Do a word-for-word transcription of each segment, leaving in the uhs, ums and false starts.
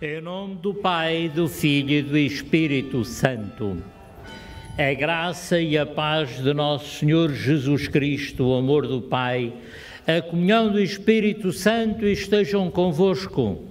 Em nome do Pai, do Filho e do Espírito Santo. A graça e a paz de nosso Senhor Jesus Cristo, o amor do Pai, a comunhão do Espírito Santo estejam convosco.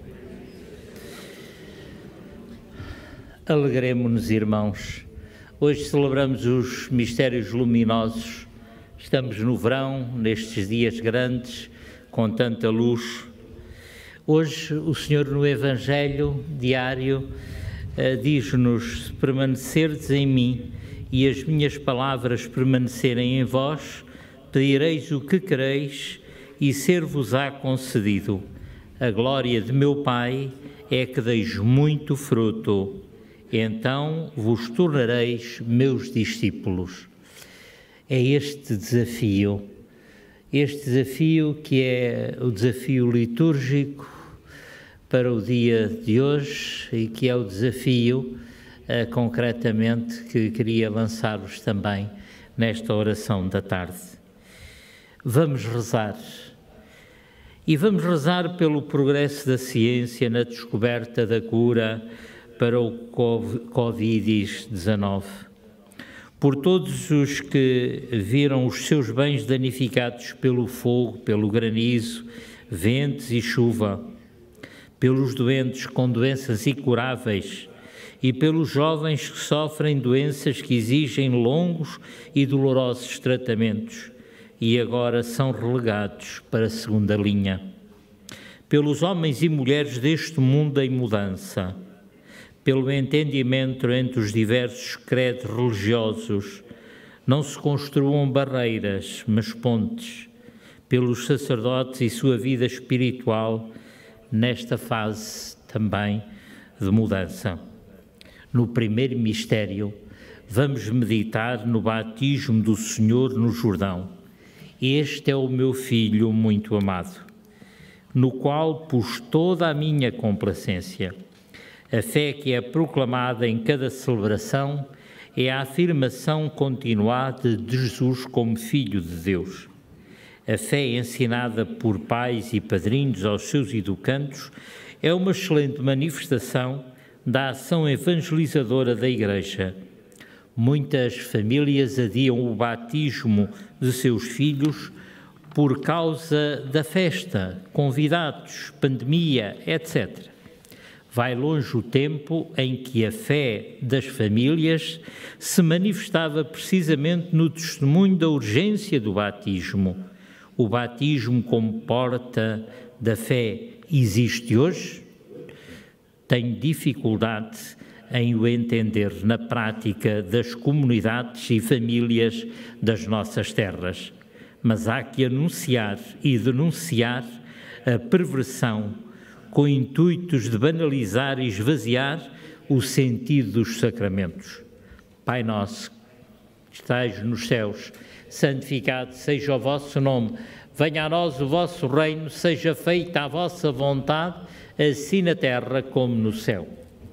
Alegremo-nos, irmãos. Hoje celebramos os mistérios luminosos. Estamos no verão, nestes dias grandes, com tanta luz. Hoje o Senhor no Evangelho diário uh, diz-nos: se permanecerdes em mim e as minhas palavras permanecerem em vós, pedireis o que quereis e ser-vos-á concedido. A glória de meu Pai é que deis muito fruto, então vos tornareis meus discípulos. É este desafio, este desafio que é o desafio litúrgico para o dia de hoje e que é o desafio uh, concretamente que queria lançar-vos também nesta oração da tarde. Vamos rezar e vamos rezar pelo progresso da ciência na descoberta da cura para o covid dezenove, por todos os que viram os seus bens danificados pelo fogo, pelo granizo, ventos e chuva, pelos doentes com doenças incuráveis e pelos jovens que sofrem doenças que exigem longos e dolorosos tratamentos e agora são relegados para a segunda linha. Pelos homens e mulheres deste mundo em mudança, pelo entendimento entre os diversos credos religiosos, não se construam barreiras, mas pontes, pelos sacerdotes e sua vida espiritual, nesta fase também de mudança. No primeiro mistério, vamos meditar no batismo do Senhor no Jordão. Este é o meu Filho muito amado, no qual pus toda a minha complacência. A fé que é proclamada em cada celebração é a afirmação continuada de Jesus como Filho de Deus. A fé ensinada por pais e padrinhos aos seus educandos é uma excelente manifestação da ação evangelizadora da Igreja. Muitas famílias adiam o batismo de seus filhos por causa da festa, convidados, pandemia, etcétera. Vai longe o tempo em que a fé das famílias se manifestava precisamente no testemunho da urgência do batismo. O batismo como porta da fé existe hoje? Tenho dificuldade em o entender na prática das comunidades e famílias das nossas terras, mas há que anunciar e denunciar a perversão com intuitos de banalizar e esvaziar o sentido dos sacramentos. Pai nosso, que estais nos céus, santificado seja o vosso nome, venha a nós o vosso reino, seja feita a vossa vontade, assim na terra como no céu.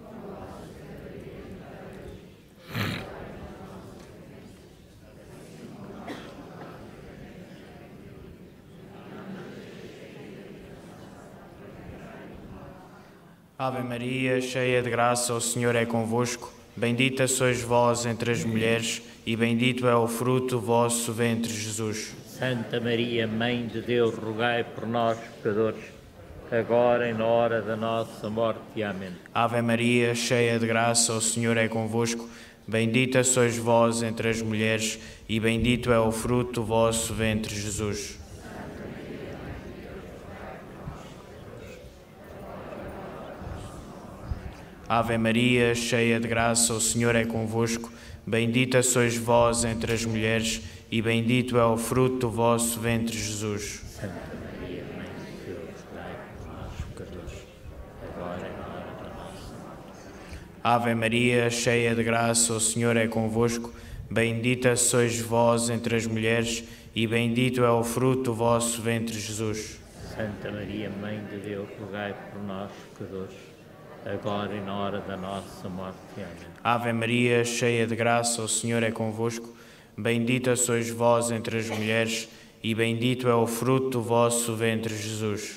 Ave Maria, cheia de graça, o Senhor é convosco. Bendita sois vós entre as mulheres, e bendito é o fruto do vosso ventre, Jesus. Santa Maria, Mãe de Deus, rogai por nós, pecadores, agora e na hora da nossa morte. Amém. Ave Maria, cheia de graça, o Senhor é convosco. Bendita sois vós entre as mulheres, e bendito é o fruto do vosso ventre, Jesus. Ave Maria, cheia de graça, o Senhor é convosco. Bendita sois vós entre as mulheres, e bendito é o fruto do vosso ventre, Jesus. Santa Maria, Mãe de Deus, rogai por nós, pecadores, agora e na hora da nossa morte. Ave Maria, cheia de graça, o Senhor é convosco. Bendita sois vós entre as mulheres, e bendito é o fruto do vosso ventre, Jesus. Santa Maria, Mãe de Deus, rogai por nós, pecadores, agora e na hora da nossa morte. Amém. Ave Maria, cheia de graça, o Senhor é convosco. Bendita sois vós entre as mulheres, e bendito é o fruto do vosso ventre, Jesus.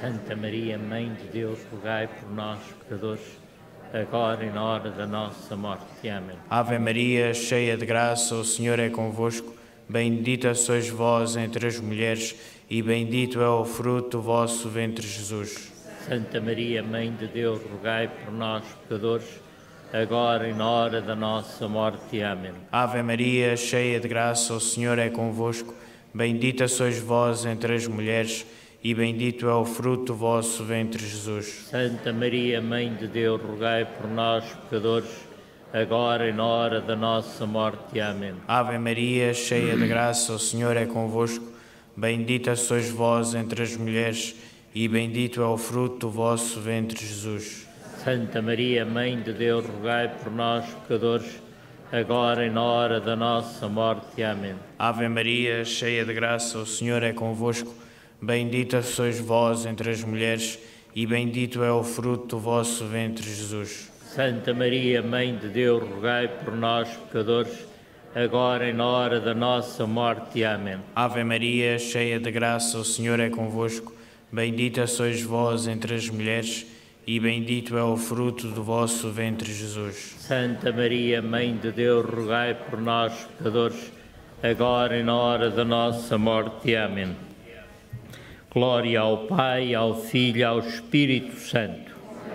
Santa Maria, Mãe de Deus, rogai por nós, pecadores, agora e na hora da nossa morte. Amém. Ave Maria, cheia de graça, o Senhor é convosco. Bendita sois vós entre as mulheres, e bendito é o fruto do vosso ventre, Jesus. Santa Maria, Mãe de Deus, rogai por nós, pecadores, agora e na hora da nossa morte. Amém. Ave Maria, cheia de graça, o Senhor é convosco. Bendita sois vós entre as mulheres, e bendito é o fruto do vosso ventre, Jesus. Santa Maria, Mãe de Deus, rogai por nós, pecadores, agora e na hora da nossa morte. Amém. Ave Maria, cheia de graça, o Senhor é convosco. Bendita sois vós entre as mulheres, e bendito é o fruto do vosso ventre, Jesus. Santa Maria, Mãe de Deus, rogai por nós, pecadores, agora e na hora da nossa morte. Amém. Ave Maria, cheia de graça, o Senhor é convosco. Bendita sois vós entre as mulheres, e bendito é o fruto do vosso ventre, Jesus. Santa Maria, Mãe de Deus, rogai por nós, pecadores, agora e na hora da nossa morte. Amém. Ave Maria, cheia de graça, o Senhor é convosco. Bendita sois vós entre as mulheres, e bendito é o fruto do vosso ventre, Jesus. Santa Maria, Mãe de Deus, rogai por nós, pecadores, agora e na hora da nossa morte. Amém. Glória ao Pai, ao Filho e ao Espírito Santo.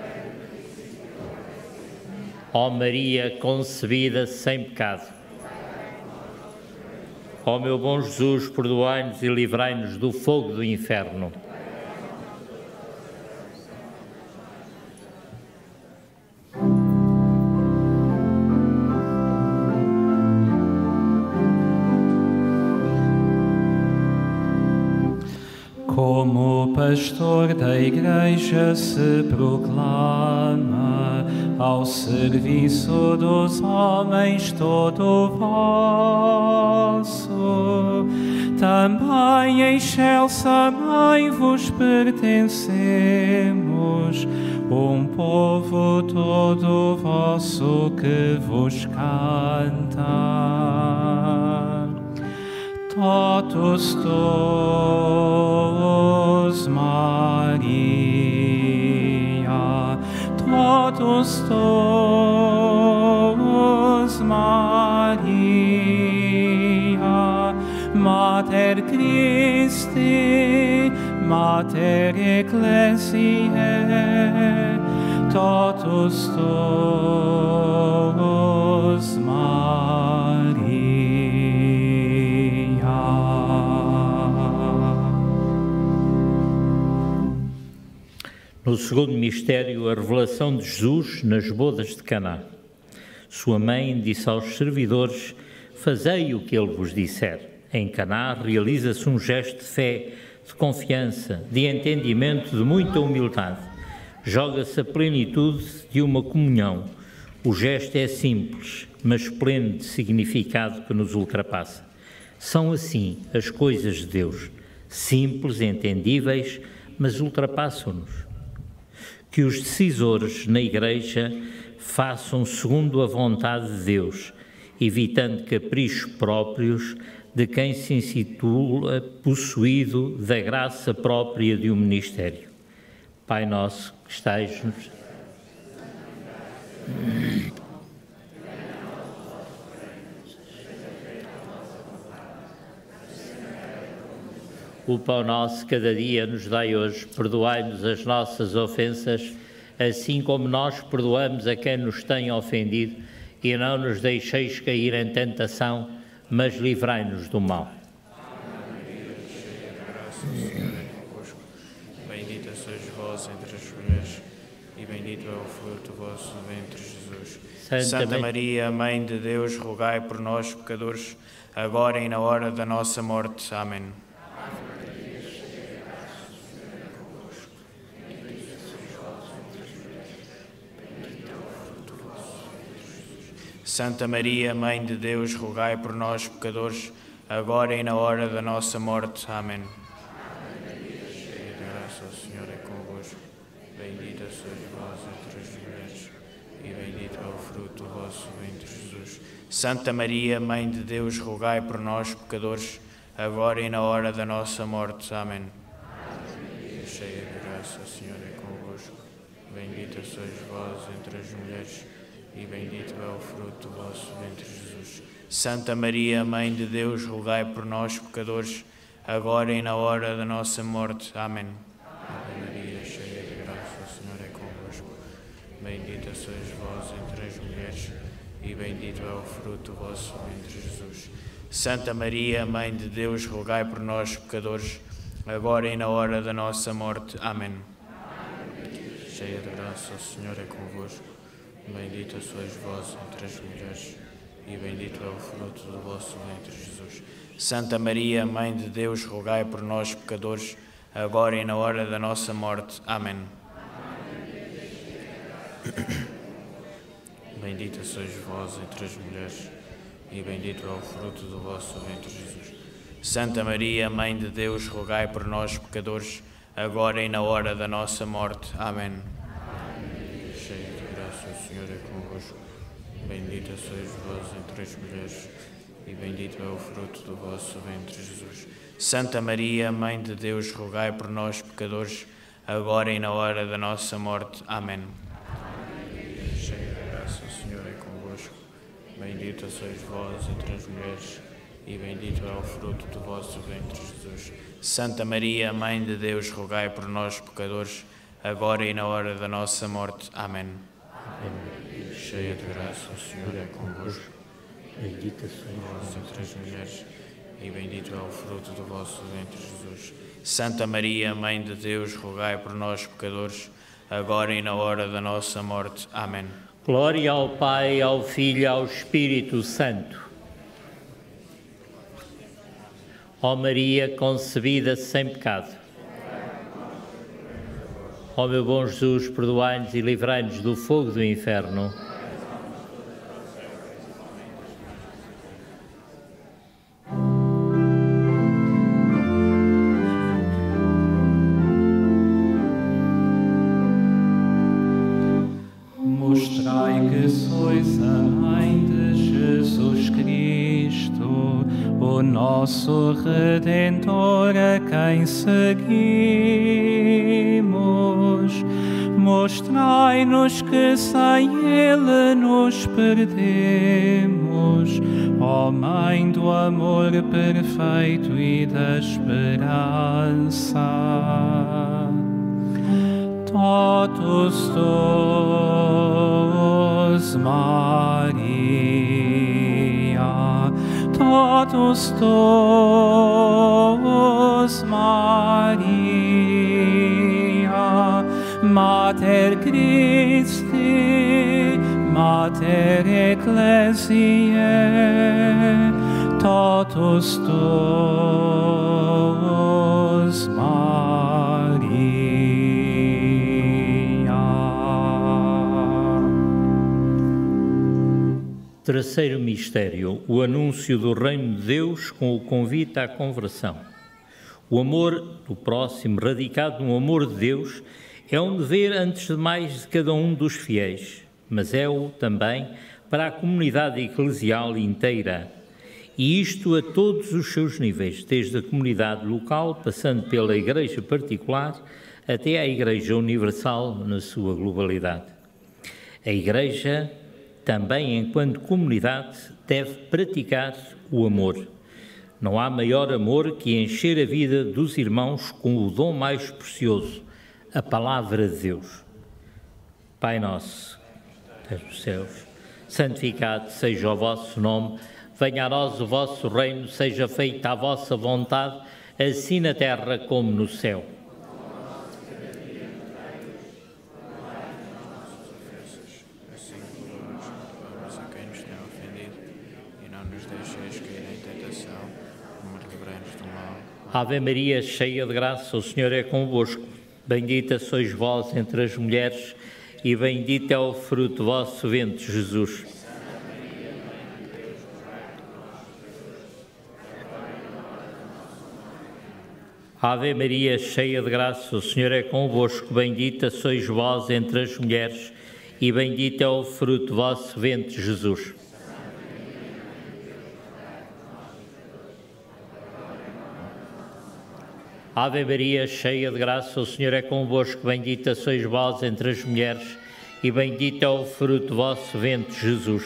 Ó Maria concebida sem pecado. Ó meu bom Jesus, perdoai-nos e livrai-nos do fogo do inferno. Como o pastor da Igreja se proclama, ao serviço dos homens todo vosso, também excelsamente vos pertencemos, um povo todo vosso que vos canta. Totus tus, Maria, totus tus, Maria, Mater Christi, Mater Ecclesiae, totus tus, Maria. No segundo mistério, a revelação de Jesus nas bodas de Caná. Sua mãe disse aos servidores: fazei o que ele vos disser. Em Caná realiza-se um gesto de fé, de confiança, de entendimento, de muita humildade. Joga-se a plenitude de uma comunhão. O gesto é simples, mas pleno de significado que nos ultrapassa. São assim as coisas de Deus, simples, entendíveis, mas ultrapassam-nos. Que os decisores na Igreja façam segundo a vontade de Deus, evitando caprichos próprios de quem se intitula possuído da graça própria de um ministério. Pai nosso que estais nos... O pão nosso cada dia nos dai hoje, perdoai-nos as nossas ofensas, assim como nós perdoamos a quem nos tem ofendido, e não nos deixeis cair em tentação, mas livrai-nos do mal. Bendita sois vós entre as mulheres, e bendito é o fruto do vosso ventre, Jesus. Santa, Santa Maria, Mãe de Deus, rogai por nós, pecadores, agora e na hora da nossa morte. Amém. Santa Maria, Mãe de Deus, rogai por nós, pecadores, agora e na hora da nossa morte. Amém. Cheia de graça, o Senhor é convosco. Bendita sois vós entre as mulheres, e bendito é o fruto do vosso ventre, Jesus. Santa Maria, Mãe de Deus, rogai por nós, pecadores, agora e na hora da nossa morte. Amém. Cheia de graça, graça, o Senhor é convosco. Bendita sois vós entre as mulheres, e bendito é o fruto do vosso ventre, Jesus. Santa Maria, Mãe de Deus, rogai por nós, pecadores, agora e na hora da nossa morte. Amém. Ave Maria, cheia de graça, o Senhor é convosco. Bendita sois vós entre as mulheres, e bendito é o fruto do vosso ventre, Jesus. Santa Maria, Mãe de Deus, rogai por nós, pecadores, agora e na hora da nossa morte. Amém. Cheia de graça, o Senhor é convosco. Bendita sois vós entre as mulheres, e bendito é o fruto do vosso ventre, Jesus. Santa Maria, Mãe de Deus, rogai por nós, pecadores, agora e na hora da nossa morte. Amém. Bendita sois vós entre as mulheres, e bendito é o fruto do vosso ventre, Jesus. Santa Maria, Mãe de Deus, rogai por nós, pecadores, agora e na hora da nossa morte. Amém. Cheia de graça, o Senhor é convosco. Bendita sois vós entre as mulheres, e bendito é o fruto do vosso ventre, Jesus. Santa Maria, Mãe de Deus, rogai por nós, pecadores, agora e na hora da nossa morte. Amém. Cheia de graça, o Senhor é convosco. Bendita sois vós entre as mulheres, e bendito é o fruto do vosso ventre, Jesus. Santa Maria, Mãe de Deus, rogai por nós, pecadores, agora e na hora da nossa morte. Amém. Amém. Cheia de graça, o Senhor é convosco. Bendita sois vós entre as mulheres, e bendito é o fruto do vosso ventre, Jesus. Santa Maria, Mãe de Deus, rogai por nós, pecadores, agora e na hora da nossa morte. Amém. Glória ao Pai, ao Filho e ao Espírito Santo. Ó Maria, concebida sem pecado. Ó meu bom Jesus, perdoai-nos e livrai-nos do fogo do inferno. Mostrai que sois a Mãe de Jesus Cristo, o nosso Redentor, a quem seguimos. Mostrai-nos que sem Ele nos perdemos, ó Mãe do amor perfeito e da esperança. Totus tus, Maria, totus tus, Maria, Mater Christi, Mater Ecclesiae, totus tus, Maria. Terceiro mistério, o anúncio do reino de Deus com o convite à conversão. O amor do próximo, radicado no amor de Deus, é um dever, antes de mais, de cada um dos fiéis, mas é-o também para a comunidade eclesial inteira, e isto a todos os seus níveis, desde a comunidade local, passando pela Igreja particular, até à Igreja Universal na sua globalidade. A Igreja, também enquanto comunidade, deve praticar o amor. Não há maior amor que encher a vida dos irmãos com o dom mais precioso, a palavra de Deus. Pai nosso, que estás nos céus, santificado seja o vosso nome, venha a nós o vosso reino, seja feita a vossa vontade, assim na terra como no céu. Ave Maria, cheia de graça, o Senhor é convosco. Bendita sois vós entre as mulheres, e bendito é o fruto do vosso ventre, Jesus. Ave Maria, cheia de graça, o Senhor é convosco. Bendita sois vós entre as mulheres, e bendito é o fruto do vosso ventre, Jesus. Ave Maria, cheia de graça, o Senhor é convosco, bendita sois vós entre as mulheres, e bendito é o fruto do vosso ventre, Jesus.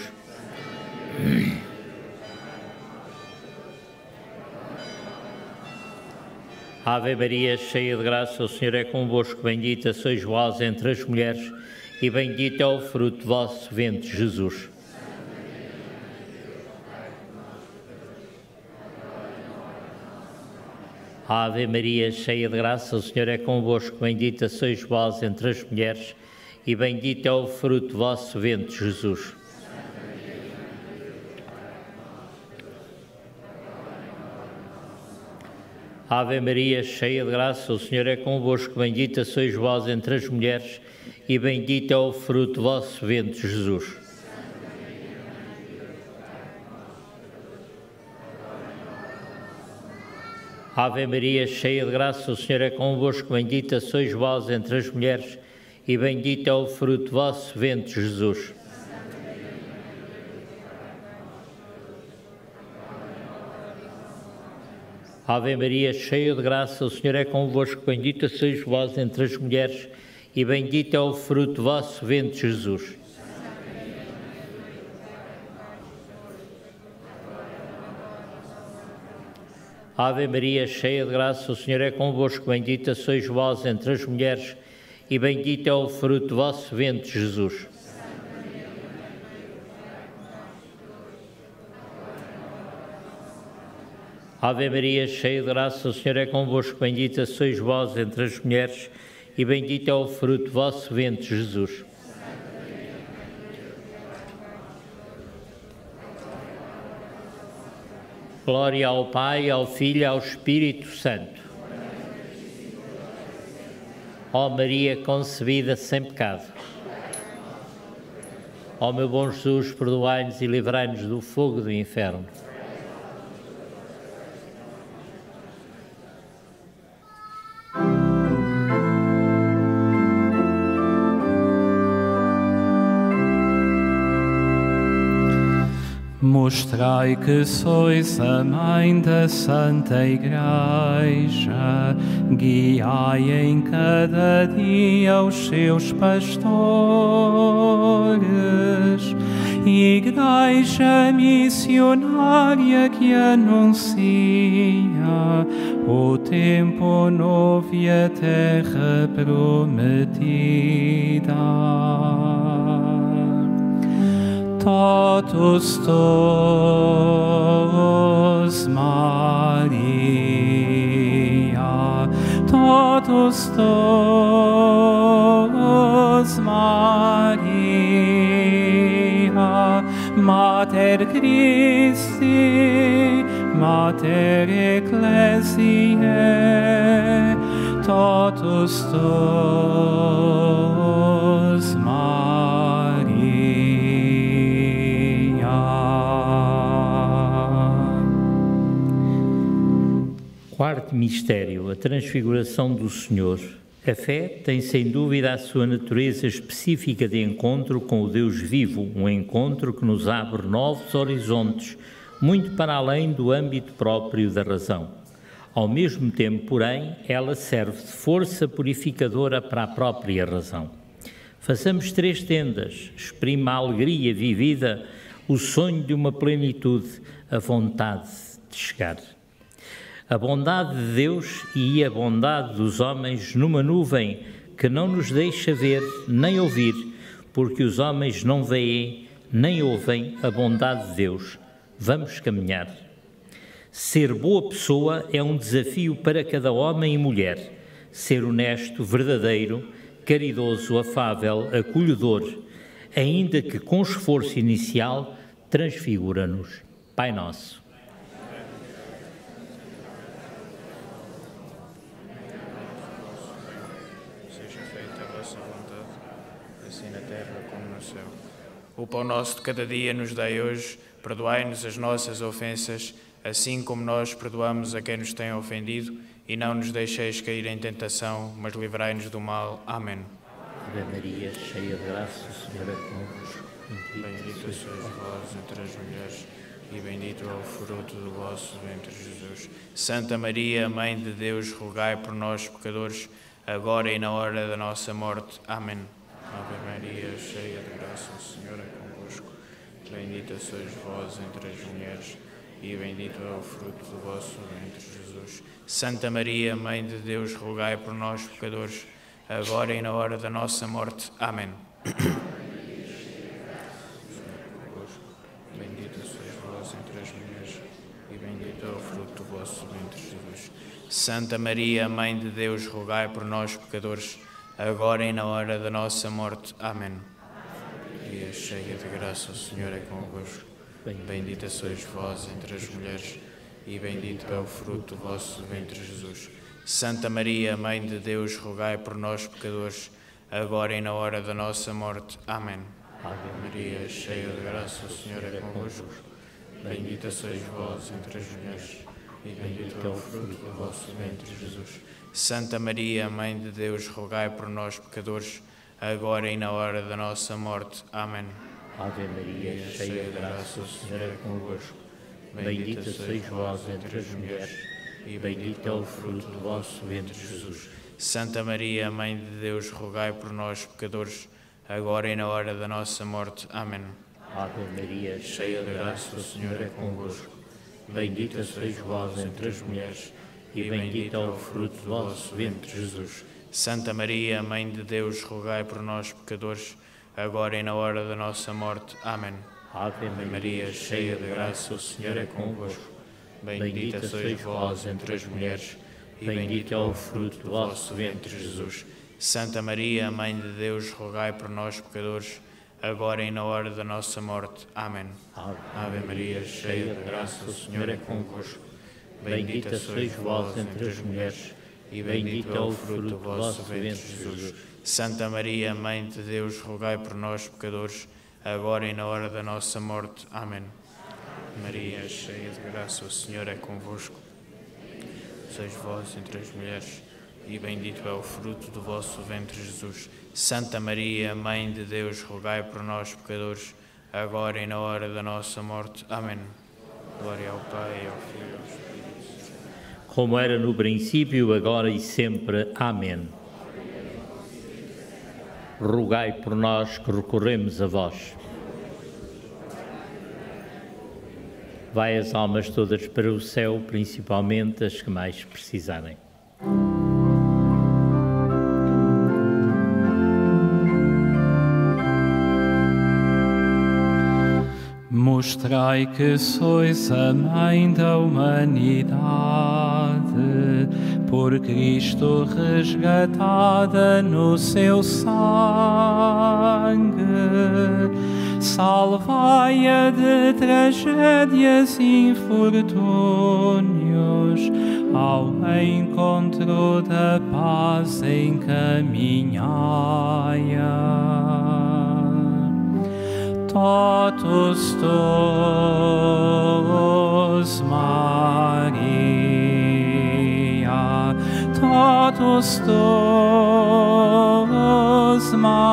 Ave Maria, cheia de graça, o Senhor é convosco, bendita sois vós entre as mulheres, e bendito é o fruto do vosso ventre, Jesus. Ave Maria, cheia de graça, o Senhor é convosco, bendita sois vós entre as mulheres, e bendito é o fruto do vosso ventre, Jesus. Ave Maria, cheia de graça, o Senhor é convosco, bendita sois vós entre as mulheres, e bendito é o fruto do vosso ventre, Jesus. Ave Maria, cheia de graça, o Senhor é convosco, bendita sois vós entre as mulheres, e bendito é o fruto do vosso ventre, Jesus. Ave Maria, cheia de graça, o Senhor é convosco, bendita sois vós entre as mulheres, e bendito é o fruto do vosso ventre, Jesus. Ave Maria, cheia de graça, o Senhor é convosco, bendita sois vós entre as mulheres, e bendito é o fruto do vosso ventre, Jesus. Ave Maria, cheia de graça, o Senhor é convosco, bendita sois vós entre as mulheres, e bendito é o fruto do vosso ventre, Jesus. Glória ao Pai, ao Filho e ao Espírito Santo. Ó Maria concebida sem pecado. Ó meu bom Jesus, perdoai-nos e livrai-nos do fogo do inferno. Mostrai que sois a mãe da Santa Igreja, guiai em cada dia os seus pastores, Igreja missionária que anuncia o tempo novo e a terra prometida. Totus tos, Maria, totus tos, Maria, Mater Christi, Mater Ecclesiae, totus tos, Maria. Quarto mistério, a transfiguração do Senhor. A fé tem sem dúvida a sua natureza específica de encontro com o Deus vivo, um encontro que nos abre novos horizontes, muito para além do âmbito próprio da razão. Ao mesmo tempo, porém, ela serve de força purificadora para a própria razão. Façamos três tendas, exprime a alegria vivida, o sonho de uma plenitude, a vontade de chegar. A bondade de Deus e a bondade dos homens numa nuvem que não nos deixa ver nem ouvir, porque os homens não veem nem ouvem a bondade de Deus. Vamos caminhar. Ser boa pessoa é um desafio para cada homem e mulher. Ser honesto, verdadeiro, caridoso, afável, acolhedor, ainda que com esforço inicial, transfigura-nos. Pai Nosso. O pão nosso de cada dia nos dai hoje, perdoai-nos as nossas ofensas, assim como nós perdoamos a quem nos tem ofendido, e não nos deixeis cair em tentação, mas livrai-nos do mal. Amém. Ave Maria, cheia de graça, o Senhor é convosco. Bendita sois vós entre as mulheres, e bendito é o fruto do vosso ventre, Jesus. Santa Maria, Mãe de Deus, rogai por nós, pecadores, agora e na hora da nossa morte. Amém. Ave Maria, cheia de graça, o Senhor é convosco. Bendita sois vós entre as mulheres, e bendito é o fruto do vosso ventre, Jesus. Santa Maria, Mãe de Deus, rogai por nós, pecadores, agora e na hora da nossa morte. Amém. Bendita sois vós entre as mulheres, e bendito é o fruto do vosso ventre, Jesus. Santa Maria, Mãe de Deus, rogai por nós, pecadores, agora e na hora da nossa morte. Amém. Maria, cheia de graça, o Senhor é convosco. Bendita sois vós entre as mulheres, e bendito é o fruto do vosso ventre, Jesus. Santa Maria, Mãe de Deus, rogai por nós, pecadores, agora e na hora da nossa morte. Amém. Ave Maria, cheia de graça, o Senhor é convosco. Bendita sois vós entre as mulheres, e bendito é o fruto do vosso ventre, Jesus. Santa Maria, Mãe de Deus, rogai por nós, pecadores, agora e na hora da nossa morte. Amém. Ave Maria, cheia de graça, o Senhor é convosco. Bendita sois vós entre as mulheres, e bendito é o fruto do vosso ventre, Jesus. Santa Maria, Mãe de Deus, rogai por nós, pecadores, agora e na hora da nossa morte. Amém. Ave Maria, cheia de graça, o Senhor é convosco. Bendita sois vós entre as mulheres, e bendito é o fruto do vosso ventre, Jesus. Santa Maria, Mãe de Deus, rogai por nós, pecadores, agora e na hora da nossa morte. Amém. Ave Maria, cheia de graça, o Senhor é convosco. Bendita sois vós entre as mulheres, e bendito é o fruto do vosso ventre, Jesus. Santa Maria, Mãe de Deus, rogai por nós, pecadores, agora e na hora da nossa morte. Amém. Ave Maria, cheia de graça, o Senhor é convosco. Bendita sois vós entre as mulheres, e bendito é o fruto do vosso ventre, Jesus. Santa Maria, Mãe de Deus, rogai por nós, pecadores, agora e na hora da nossa morte. Amém. Maria, cheia de graça, o Senhor é convosco. Sois vós entre as mulheres, e bendito é o fruto do vosso ventre, Jesus. Santa Maria, Mãe de Deus, rogai por nós, pecadores, agora e na hora da nossa morte. Amém. Glória ao Pai, ao Filho e ao Espírito Santo. Como era no princípio, agora e sempre. Amém. Rogai por nós que recorremos a vós. Vai as almas todas para o céu, principalmente as que mais precisarem. Mostrai que sois a mãe da humanidade, por Cristo resgatada no seu sangue. Salvai-a de tragédias e infortúnios, ao encontro da paz encaminhai-a. Totus tus, Maria, totus tus,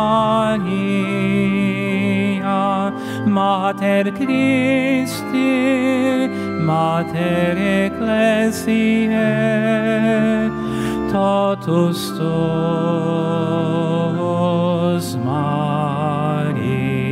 Maria, Mater Christi, Mater Ecclesiae, totus tus, Maria.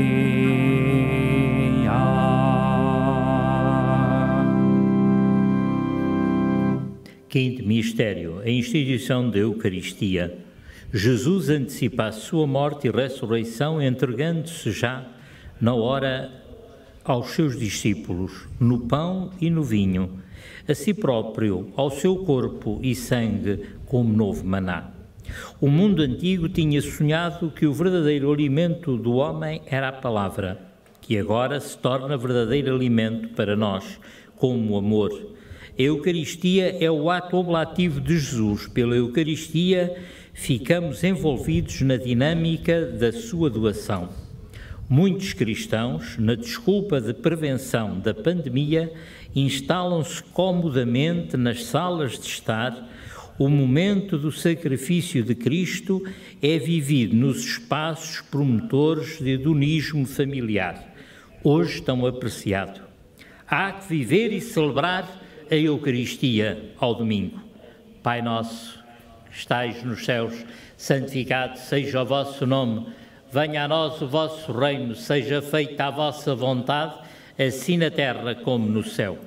Quinto mistério, a instituição da Eucaristia. Jesus antecipa a sua morte e ressurreição, entregando-se já na hora aos seus discípulos, no pão e no vinho, a si próprio, ao seu corpo e sangue, como novo maná. O mundo antigo tinha sonhado que o verdadeiro alimento do homem era a palavra, que agora se torna verdadeiro alimento para nós, como o amor. A Eucaristia é o ato oblativo de Jesus. Pela Eucaristia ficamos envolvidos na dinâmica da sua doação. Muitos cristãos, na desculpa de prevenção da pandemia, instalam-se comodamente nas salas de estar. O momento do sacrifício de Cristo é vivido nos espaços promotores de hedonismo familiar, hoje tão apreciado. há que viver e celebrar a Eucaristia ao domingo. Pai nosso, que estais nos céus, santificado seja o vosso nome, venha a nós o vosso reino, seja feita a vossa vontade, assim na terra como no céu.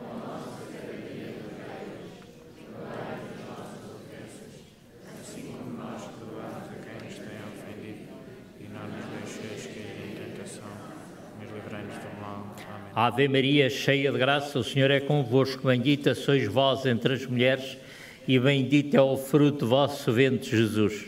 Ave Maria, cheia de graça, o Senhor é convosco, bendita sois vós entre as mulheres e bendito é o fruto do vosso ventre, Jesus.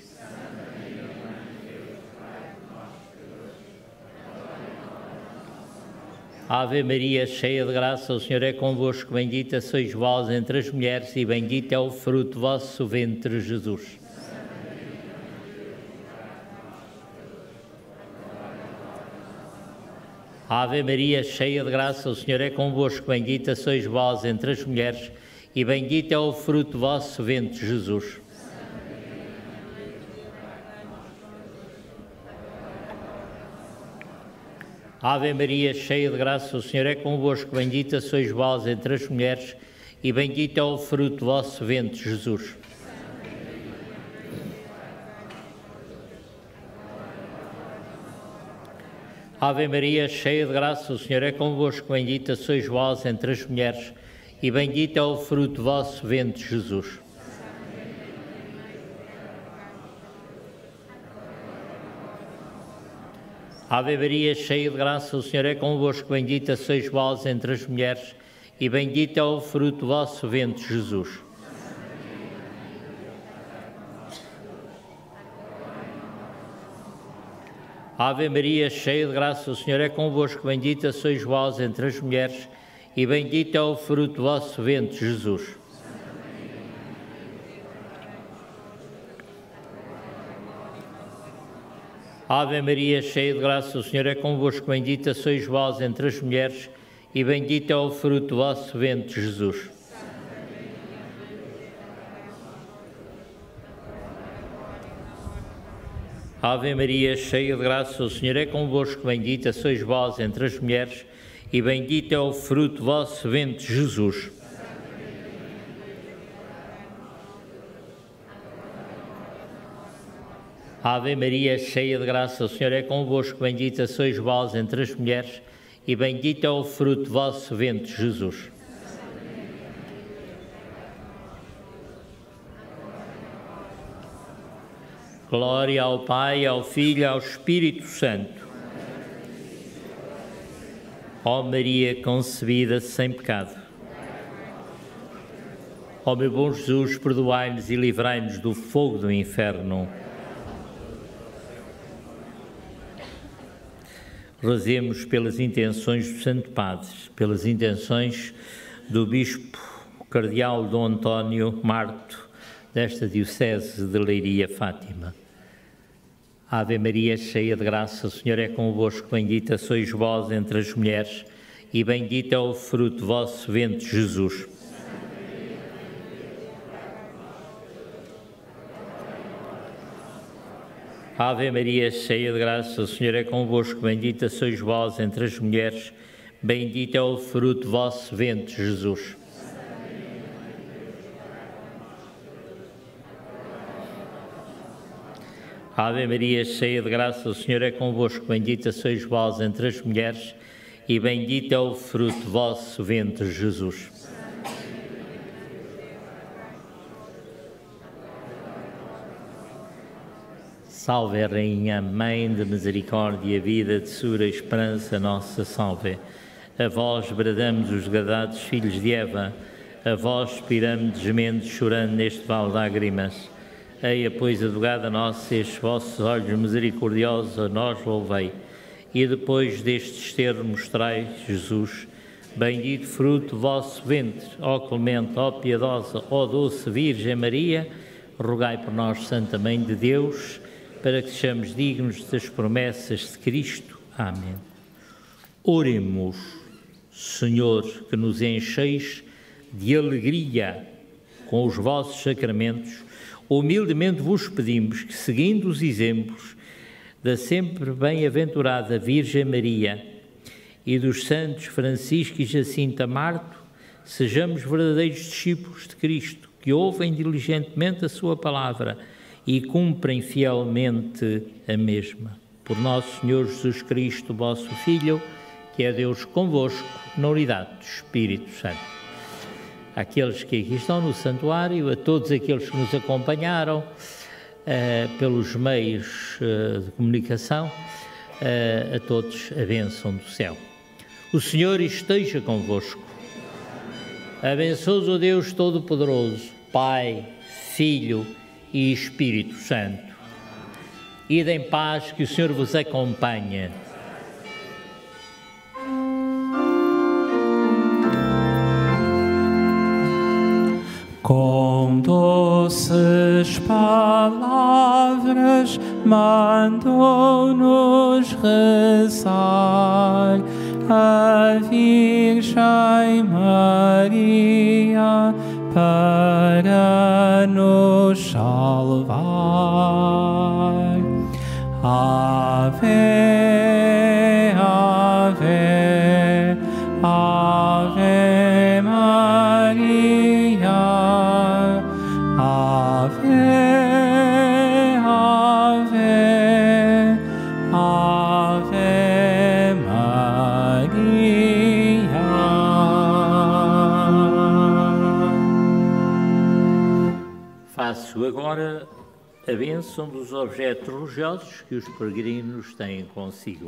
Ave Maria, cheia de graça, o Senhor é convosco, bendita sois vós entre as mulheres e bendito é o fruto do vosso ventre, Jesus. Ave Maria, cheia de graça, o Senhor é convosco, bendita sois vós entre as mulheres e bendito é o fruto do vosso ventre, Jesus. Ave Maria, cheia de graça, o Senhor é convosco, bendita sois vós entre as mulheres e bendito é o fruto do vosso ventre, Jesus. Ave Maria, cheia de graça, o Senhor é convosco, bendita sois vós entre as mulheres e bendito é o fruto do vosso ventre, Jesus. Ave Maria, cheia de graça, o Senhor é convosco, bendita sois vós entre as mulheres e bendito é o fruto do vosso ventre, Jesus. Ave Maria, cheia de graça, o Senhor é convosco, bendita sois vós entre as mulheres e bendito é o fruto do vosso ventre, Jesus. Ave Maria, cheia de graça, o Senhor é convosco, bendita sois vós entre as mulheres e bendito é o fruto do vosso ventre, Jesus. Ave Maria, cheia de graça, o Senhor é convosco, bendita sois vós entre as mulheres e bendito é o fruto do vosso ventre, Jesus. Ave Maria, cheia de graça, o Senhor é convosco, bendita sois vós entre as mulheres e bendito é o fruto do vosso ventre, Jesus. Glória ao Pai, ao Filho e ao Espírito Santo. Ó Maria concebida sem pecado. Ó meu bom Jesus, perdoai-nos e livrai-nos do fogo do inferno. Rezemos pelas intenções do Santo Padre, pelas intenções do Bispo Cardeal Dom António Marto, desta Diocese de Leiria Fátima. Ave Maria, cheia de graça, o Senhor é convosco, bendita sois vós entre as mulheres e bendito é o fruto do vosso ventre, Jesus. Ave Maria, cheia de graça, o Senhor é convosco, bendita sois vós entre as mulheres, bendito é o fruto do vosso ventre, Jesus. Ave Maria, cheia de graça, o Senhor é convosco, bendita sois vós entre as mulheres e bendito é o fruto do vosso ventre, Jesus. Salve, Rainha, Mãe de misericórdia, vida, doçura, esperança, nossa salve. A vós bradamos os degradados filhos de Eva, a vós expiramos gemendo, chorando neste vale de lágrimas. Eia, pois, advogada nossa, estes vossos olhos misericordiosos a nós volvei, e depois destes termos mostrai, Jesus, bendito fruto do vosso ventre, ó clemente, ó piedosa, ó doce Virgem Maria, rogai por nós, Santa Mãe de Deus, para que sejamos dignos das promessas de Cristo. Amém. Oremos, Senhor, que nos encheis de alegria com os vossos sacramentos, humildemente vos pedimos que, seguindo os exemplos da sempre bem-aventurada Virgem Maria e dos santos Francisco e Jacinta Marto, sejamos verdadeiros discípulos de Cristo, que ouvem diligentemente a sua palavra e cumprem fielmente a mesma. Por nosso Senhor Jesus Cristo, vosso Filho, que é Deus convosco, na unidade do Espírito Santo. Àqueles que aqui estão no santuário, a todos aqueles que nos acompanharam uh, pelos meios uh, de comunicação, uh, a todos a bênção do céu. O Senhor esteja convosco. Abençoe o Deus Todo-Poderoso, Pai, Filho e Espírito Santo. Ide em paz, que o Senhor vos acompanhe. Com doces palavras mandou-nos rezar a Virgem Maria para nos salvar. Ave, ave, ave Maria, ave, ave, ave Maria. Faço agora a bênção dos objetos religiosos que os peregrinos têm consigo.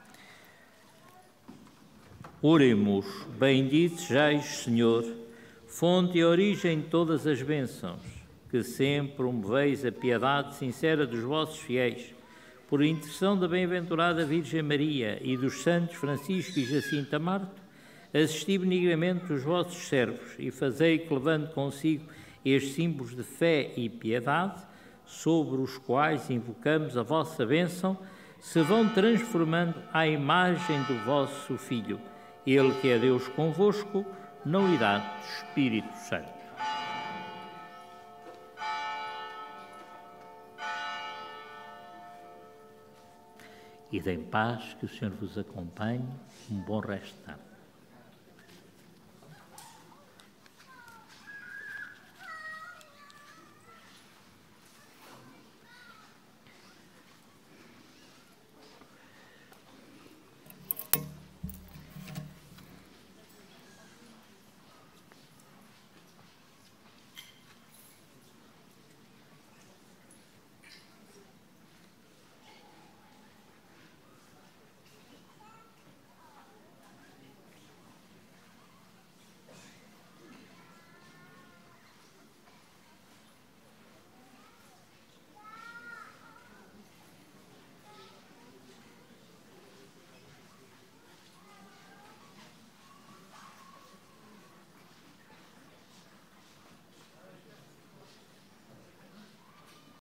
Oremos. Bendito sejais, Senhor, fonte e origem de todas as bênçãos, que sempre promoveis a piedade sincera dos vossos fiéis, por intercessão da bem-aventurada Virgem Maria e dos santos Francisco e Jacinta Marto, assisti benignamente os vossos servos e fazei que, levando consigo estes símbolos de fé e piedade, sobre os quais invocamos a vossa bênção, se vão transformando à imagem do vosso Filho, Ele que é Deus convosco, na unidade do Espírito Santo. Ide em paz, que o Senhor vos acompanhe. Um bom resto de tarde.